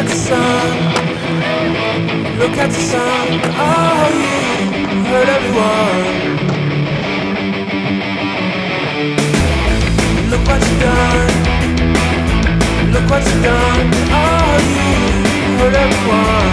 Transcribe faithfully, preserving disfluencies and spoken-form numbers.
the sun, look at the sun. Oh, you hurt everyone. Look what you've done, look what you've done. Oh, you hurt everyone.